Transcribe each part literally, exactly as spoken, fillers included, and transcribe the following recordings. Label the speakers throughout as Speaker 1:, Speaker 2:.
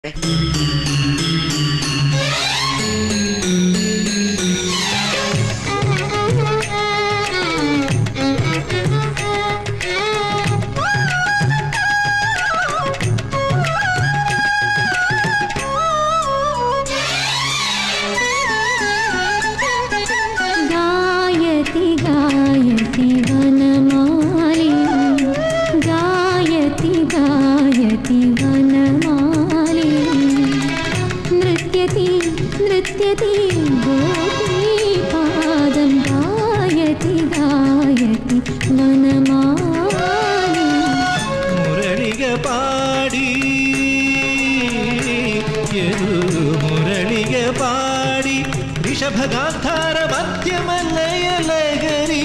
Speaker 1: ऋषभगांधार मध्यमलयलगरी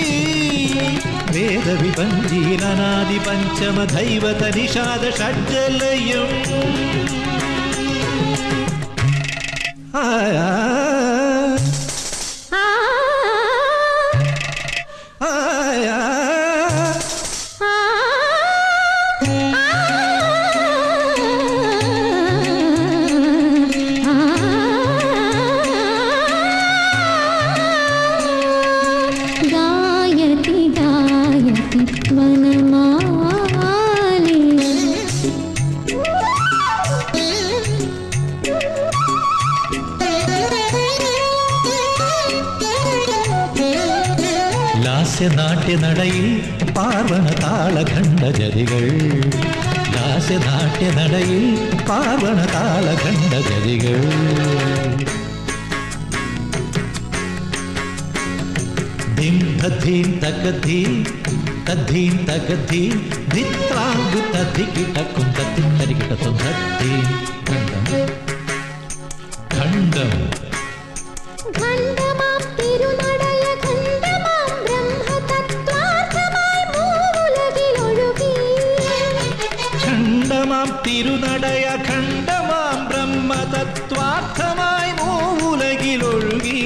Speaker 1: वेद विभंजीरनादि पंचम दैवत निषाद षड्जलयम् आया आया ലാസ്യനാട്യ നടയിൽ പാർവണ താളഖണ്ഡ ജതികൾ ലാസ്യനാട്യ നടയിൽ പാർവണ താളഖണ്ഡ ജതികൾ ധിം തദ്ധീം തകധീം തദ്ധീം തകധീം ധിത്രാംഗു തദ്ധികിടക്കും തദ്ധിം തരികിടത്തും തദ്ധീം ഖണ്ഡം ഖണ്ഡം തിരുനടയ ഖണ്ഡമാം ബ്രഹ്മ തത്വാർത്ഥമായി മൂലകിലൊഴുകി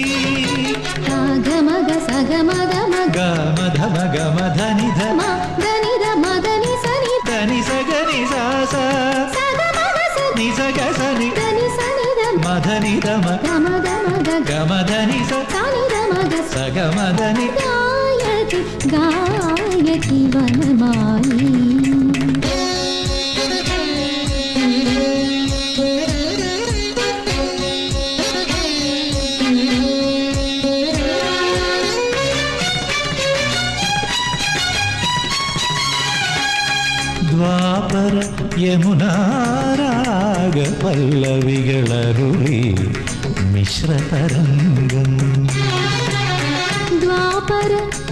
Speaker 2: ഗമഗ സഗമഗ
Speaker 1: ഗമധമ ഗമധനിധ
Speaker 2: മദനിധ മദനി സനി
Speaker 1: ധനി സഗനി സാസ
Speaker 2: സഗമഗ
Speaker 1: നി സഗ സനി
Speaker 2: ധനി സനിധ
Speaker 1: മദനിധമ
Speaker 2: ഗമഗമഗ
Speaker 1: ഗമധനി
Speaker 2: സനിധമഗ
Speaker 1: സഗമധനി
Speaker 2: ഗായതി ഗായതി വനമാലി
Speaker 1: ദ്വാപര യമുനാരാഗ പല്ലവികളരുളി മിശ്രതരംഗം
Speaker 2: ദ്വാപര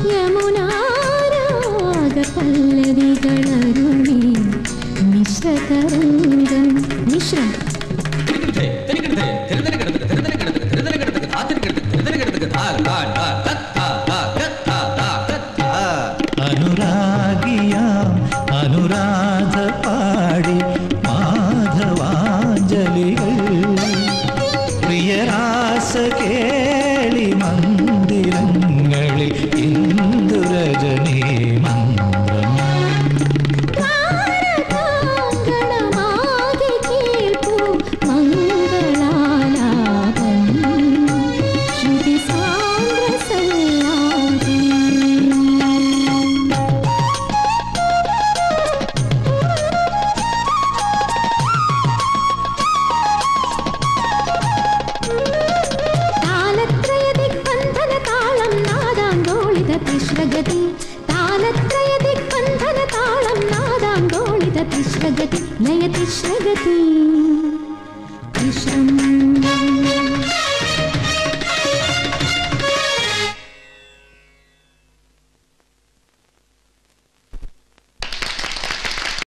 Speaker 2: യമുനാരാഗ പല്ലവികളരുളി മിശ്രതരംഗം മിശ്രം
Speaker 1: അനുരാഗിയാം അനുരാധ പാടി മാധവാഞ്ജലികൾ പ്രിയരാസ കേളി മന്ദിരങ്ങളിൽ ഇന്ദുരജനീ മന്ത്രം
Speaker 2: लयति श्रगति विश्रम